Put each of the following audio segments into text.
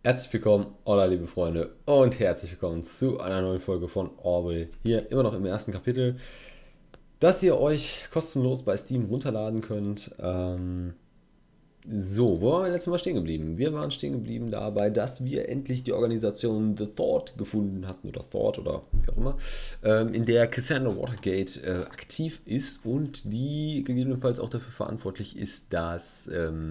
Herzlich willkommen, hola liebe Freunde und herzlich willkommen zu einer neuen Folge von Orwell. Hier immer noch im ersten Kapitel, das ihr euch kostenlos bei Steam runterladen könnt. Wo waren wir letztes Mal stehen geblieben? Wir waren stehen geblieben dabei, dass wir endlich die Organisation The Thought gefunden hatten oder Thought oder wie auch immer, in der Cassandra Watergate aktiv ist und die gegebenenfalls auch dafür verantwortlich ist, dass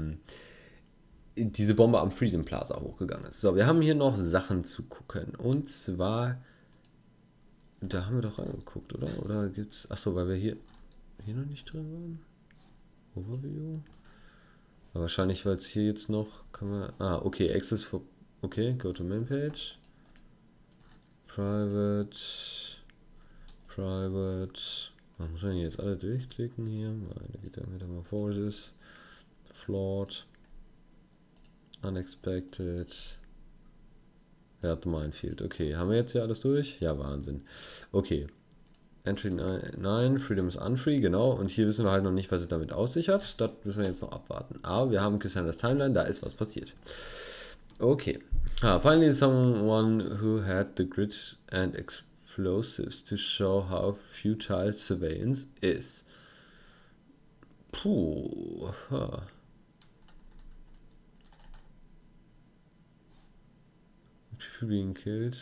diese Bombe am Freedom Plaza hochgegangen ist. So, wir haben hier noch Sachen zu gucken. Und zwar, da haben wir doch reingeguckt, oder? Oder gibt's. Achso, weil wir hier noch nicht drin waren. Overview. Aber wahrscheinlich, weil es hier jetzt noch. Kann man. Ah, okay, Access for. Okay, go to Main Page. Private. Private. Muss man jetzt alle durchklicken hier? Nein, da geht dann Metamorphosis. Flawed. Unexpected. Ja, Minefield. Okay, haben wir jetzt hier alles durch? Ja, Wahnsinn. Okay. Entry 9, Freedom is unfree, genau. Und hier wissen wir halt noch nicht, was es damit auf sich hat. Das müssen wir jetzt noch abwarten. Aber wir haben Cassandra's Timeline, da ist was passiert. Okay. Finally someone who had the grit and explosives to show how futile surveillance is. Puh. People being killed.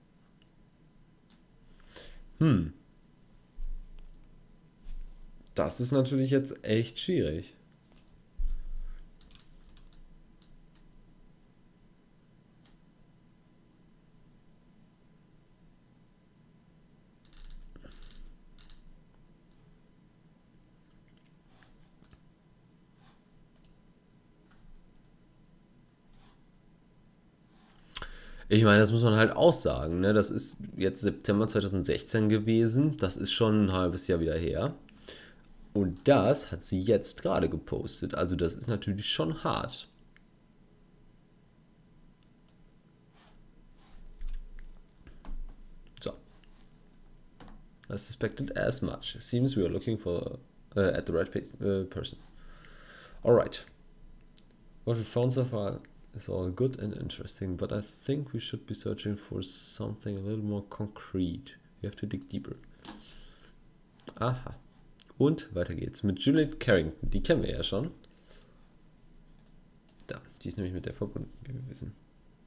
Das ist natürlich jetzt echt schwierig. Ich meine, das muss man halt auch sagen, ne? Das ist jetzt September 2016 gewesen. Das ist schon ein halbes Jahr wieder her. Und das hat sie jetzt gerade gepostet. Also das ist natürlich schon hart. So. I suspected as much. Seems we are looking for at the right person. Alright. What we found so far is all good and interesting, but I think we should be searching for something a little more concrete. We have to dig deeper. Aha. Und weiter geht's mit Juliet Carrington. Die kennen wir ja schon. Da, die ist nämlich mit der verbunden, wie wir wissen.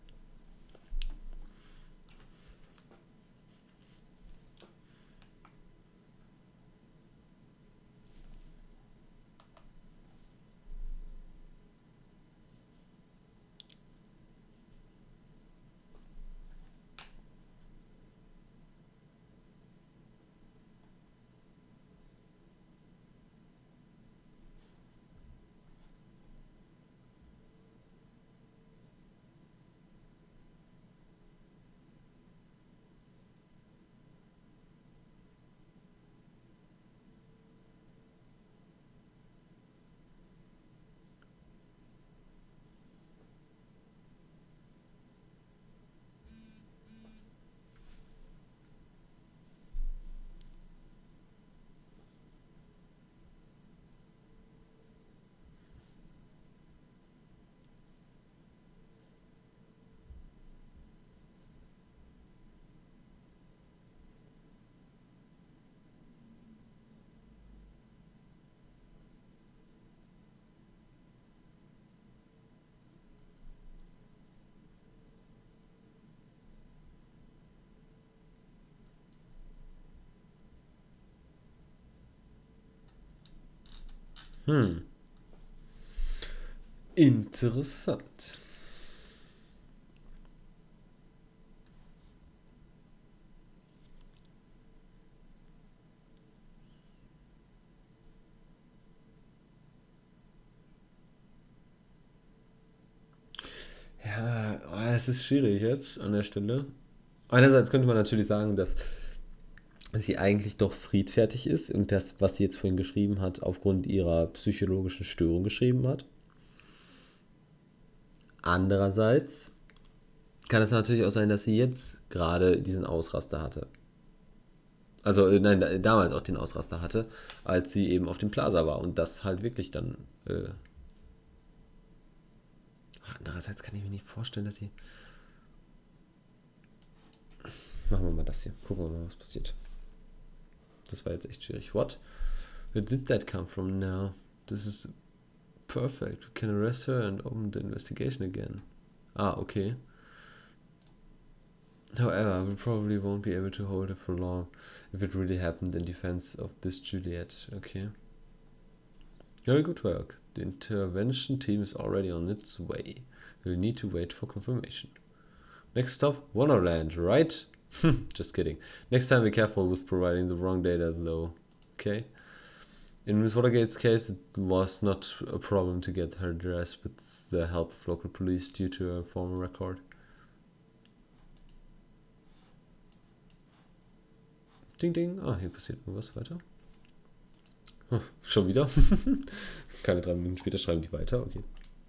Interessant. Ja, es ist schwierig jetzt an der Stelle. Einerseits könnte man natürlich sagen, dass sie eigentlich doch friedfertig ist und das, was sie jetzt vorhin geschrieben hat, aufgrund ihrer psychologischen Störung geschrieben hat. Andererseits kann es natürlich auch sein, dass sie jetzt gerade diesen Ausraster hatte. Also, nein, damals auch den Ausraster hatte, als sie eben auf dem Plaza war und das halt wirklich dann Andererseits kann ich mir nicht vorstellen, dass sie... Machen wir mal das hier. Gucken wir mal, was passiert. Das war jetzt echt schwierig. What? Where did that come from now? This is perfect. We can arrest her and open the investigation again. Ah, okay. However, we probably won't be able to hold her for long if it really happened in defense of this Juliet. Okay. Very good work. The intervention team is already on its way. We'll need to wait for confirmation. Next stop, Wonderland, right? Just kidding. Next time be careful with providing the wrong data though. Okay. In Miss Watergate's case, it was not a problem to get her address with the help of local police due to a former record. Ding ding. Ah, hier passiert irgendwas weiter. Oh, schon wieder? Keine 3 Minuten später schreiben die weiter, okay.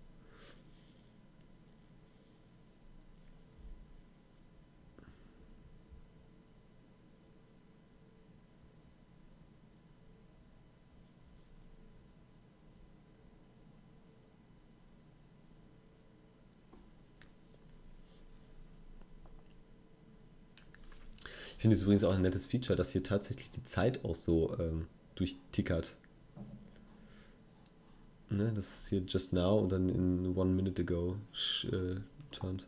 Ich finde es übrigens auch ein nettes Feature, dass hier tatsächlich die Zeit auch so durchtickert. Ne, das ist hier just now und dann in 1 minute ago turned.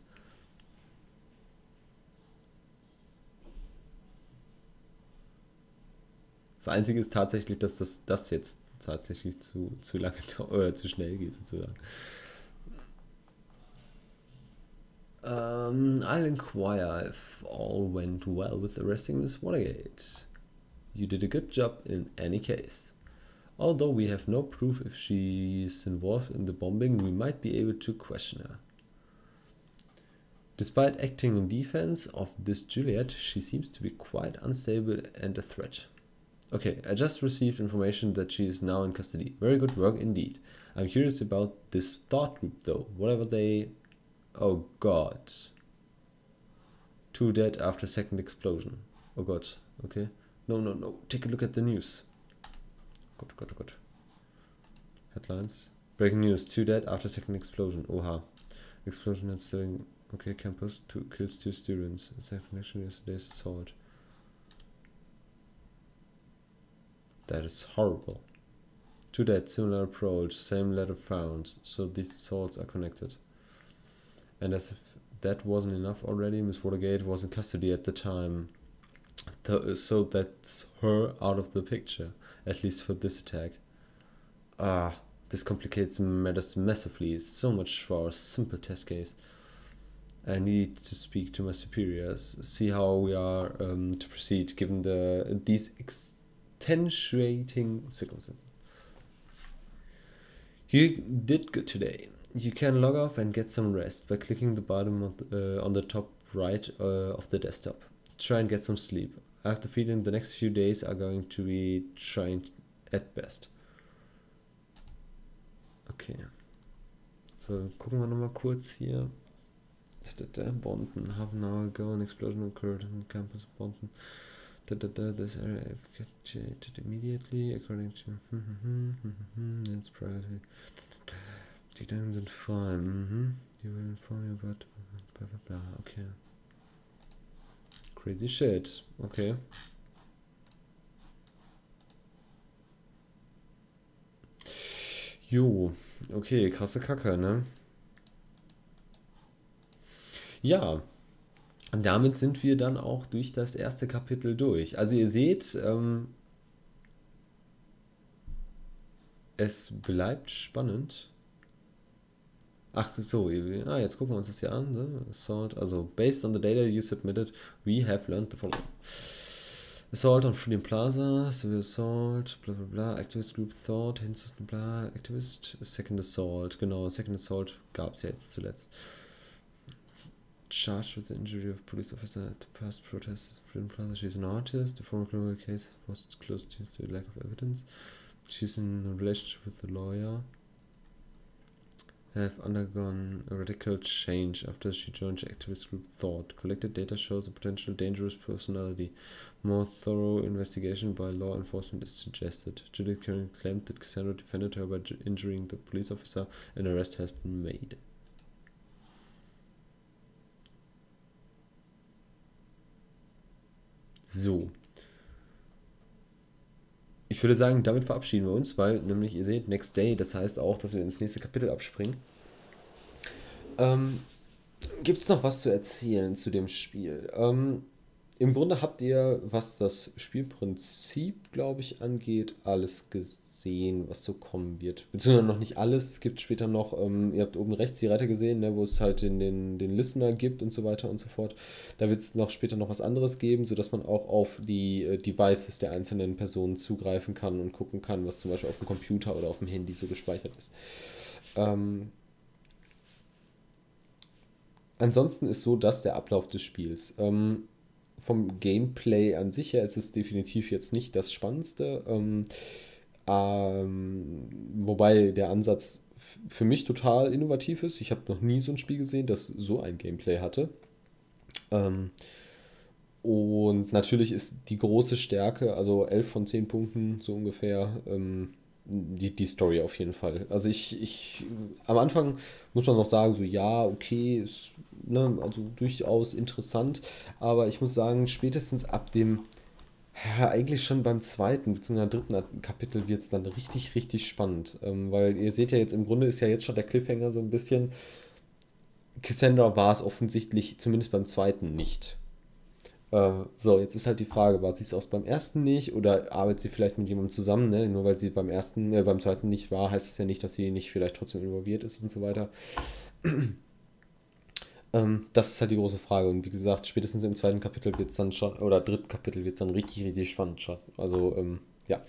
Das Einzige ist tatsächlich, dass das jetzt tatsächlich zu lange oder zu schnell geht sozusagen. I'll inquire if all went well with arresting Miss Watergate. You did a good job in any case. Although we have no proof if she's involved in the bombing, we might be able to question her. Despite acting in defense of this Juliet, she seems to be quite unstable and a threat. Okay, I just received information that she is now in custody. Very good work indeed. I'm curious about this thought group though. Whatever they... Oh god. 2 dead after second explosion. Oh god, okay. No. Take a look at the news. Good. Headlines. Breaking news. 2 dead after second explosion. Oha. Explosion at Stirling. Okay, campus. Kills 2 students. Second connection yesterday's assault. That is horrible. 2 dead, similar approach, same letter found. So these assaults are connected. And as if that wasn't enough already, Miss Watergate was in custody at the time. So that's her out of the picture, at least for this attack. This complicates matters massively. So much for a simple test case. I need to speak to my superiors, see how we are to proceed given these extenuating circumstances. You did good today. You can log off and get some rest by clicking the bottom on the top right of the desktop. Try and get some sleep. I have the feeling the next few days are going to be trying at best. Okay. So, gucken wir nochmal kurz hier. Bonton. Half an hour ago, an explosion occurred on campus of Bonton. This area evacuated immediately, according to... That's priority. Die Daten sind frei. You will inform you about... Blah, blah, blah. Okay. Crazy shit. Okay. Jo. Okay, krasse Kacke, ne? Ja. Und damit sind wir dann auch durch das erste Kapitel durch. Also ihr seht, es bleibt spannend. Ach so, jetzt gucken wir uns das hier an. Ne? Assault, also based on the data you submitted, we have learned the following. Assault on Freedom Plaza, civil assault, bla bla bla, Activist Group Thought, Hints, bla, Activist, Second Assault, genau, Second Assault gab es ja jetzt zuletzt. Charged with the injury of police officer at the past protest at Freedom Plaza. She's an artist. The former criminal case was close to the lack of evidence. She's in a relationship with a lawyer. Have undergone a radical change after she joined the activist group Thought. Collected data shows a potential dangerous personality. More thorough investigation by law enforcement is suggested. Juliet Curran claimed that Cassandra defended her by injuring the police officer. An arrest has been made. So. Ich würde sagen, damit verabschieden wir uns, weil nämlich, ihr seht, Next Day, das heißt auch, dass wir ins nächste Kapitel abspringen. Gibt es noch was zu erzählen zu dem Spiel? Im Grunde habt ihr, was das Spielprinzip, glaube ich, angeht, alles gesehen, was so kommen wird. Beziehungsweise noch nicht alles. Es gibt später noch, ihr habt oben rechts die Reiter gesehen, ne, wo es halt den Listener gibt und so weiter und so fort. Da wird es noch später noch was anderes geben, sodass man auch auf die Devices der einzelnen Personen zugreifen kann und gucken kann, was zum Beispiel auf dem Computer oder auf dem Handy so gespeichert ist. Ähm, Ansonsten ist so das der Ablauf des Spiels. Vom Gameplay an sich her ist es definitiv jetzt nicht das Spannendste. Wobei der Ansatz für mich total innovativ ist. Ich habe noch nie so ein Spiel gesehen, das so ein Gameplay hatte. Ähm, und natürlich ist die große Stärke, also 11 von 10 Punkten so ungefähr, die Story auf jeden Fall. Also am Anfang muss man noch sagen, so ja, okay, ist, ne, also durchaus interessant, aber ich muss sagen, spätestens ab dem, ja, eigentlich schon beim zweiten bzw. dritten Kapitel wird es dann richtig, richtig spannend, weil ihr seht ja jetzt, im Grunde ist ja jetzt schon der Cliffhanger so ein bisschen, Cassandra war es offensichtlich, zumindest beim zweiten nicht. So, jetzt ist halt die Frage, war sie es auch beim ersten nicht oder arbeitet sie vielleicht mit jemandem zusammen, ne? Nur weil sie beim zweiten nicht war, heißt es ja nicht, dass sie nicht vielleicht trotzdem involviert ist und so weiter. Das ist halt die große Frage. Und wie gesagt, spätestens im zweiten Kapitel wird es dann schon, oder dritten Kapitel wird es dann richtig, richtig spannend schon. Also, ja.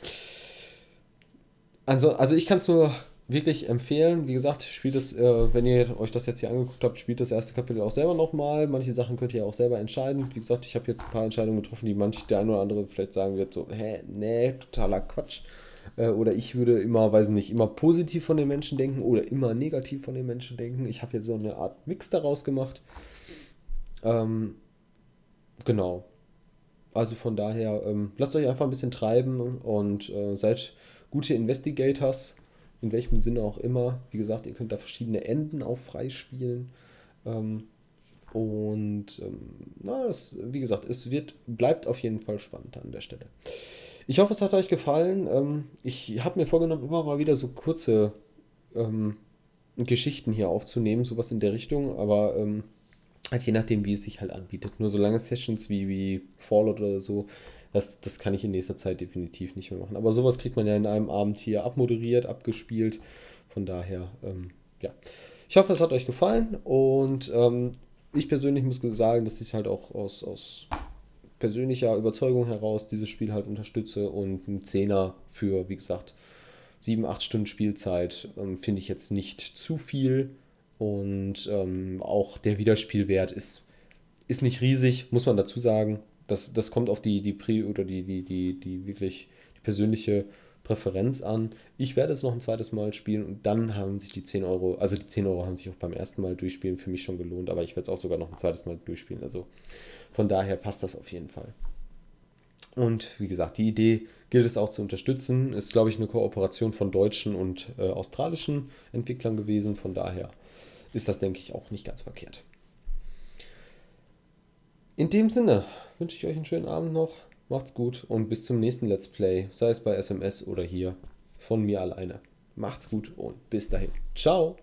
Also ich kann es nur wirklich empfehlen. Wie gesagt, spielt es, wenn ihr euch das jetzt hier angeguckt habt, spielt das erste Kapitel auch selber nochmal. Manche Sachen könnt ihr ja auch selber entscheiden. Wie gesagt, ich habe jetzt ein paar Entscheidungen getroffen, die der ein oder andere vielleicht sagen wird, so, hä, nee, totaler Quatsch. Oder ich würde immer, weiß nicht, immer positiv von den Menschen denken oder immer negativ von den Menschen denken. Ich habe jetzt so eine Art Mix daraus gemacht. Ähm, genau. Also von daher, lasst euch einfach ein bisschen treiben und seid gute Investigators, in welchem Sinne auch immer. Wie gesagt, ihr könnt da verschiedene Enden auch freispielen. Ähm, na, wie gesagt, bleibt auf jeden Fall spannend an der Stelle. Ich hoffe, es hat euch gefallen. Ich habe mir vorgenommen, immer mal wieder so kurze ähm, Geschichten hier aufzunehmen, sowas in der Richtung, aber halt je nachdem, wie es sich halt anbietet. Nur so lange Sessions wie Fallout oder so, das kann ich in nächster Zeit definitiv nicht mehr machen. Aber sowas kriegt man ja in einem Abend hier abmoderiert, abgespielt. Von daher, ja. Ich hoffe, es hat euch gefallen und ich persönlich muss sagen, dass ich halt auch aus persönlicher Überzeugung heraus dieses Spiel halt unterstütze und ein Zehner für, wie gesagt, 7, 8 Stunden Spielzeit finde ich jetzt nicht zu viel und auch der Wiederspielwert ist nicht riesig, muss man dazu sagen. Das kommt auf die wirklich die persönliche Präferenz an. Ich werde es noch ein zweites Mal spielen und dann haben sich die 10 Euro, also die 10 Euro haben sich auch beim ersten Mal durchspielen für mich schon gelohnt, aber ich werde es auch sogar noch ein zweites Mal durchspielen. Also von daher passt das auf jeden Fall. Und wie gesagt, die Idee gilt es auch zu unterstützen. Ist, glaube ich, eine Kooperation von deutschen und australischen Entwicklern gewesen. Von daher ist das, denke ich, auch nicht ganz verkehrt. In dem Sinne wünsche ich euch einen schönen Abend noch. Macht's gut und bis zum nächsten Let's Play, sei es bei SMS oder hier von mir alleine. Macht's gut und bis dahin. Ciao!